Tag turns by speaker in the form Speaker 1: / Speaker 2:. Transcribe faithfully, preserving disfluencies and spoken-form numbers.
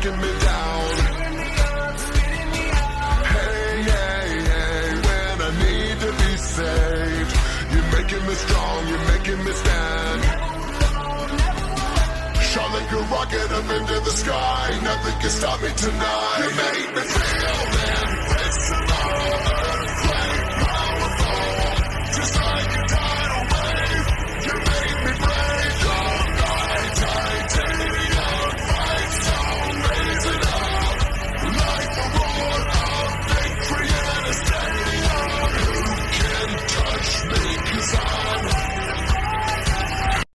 Speaker 1: knocking me down. Hey, hey, hey, when I need to be saved, you're making me strong, you're making me stand. Shot like a rocket up into the sky, nothing can stop me tonight. You make me feel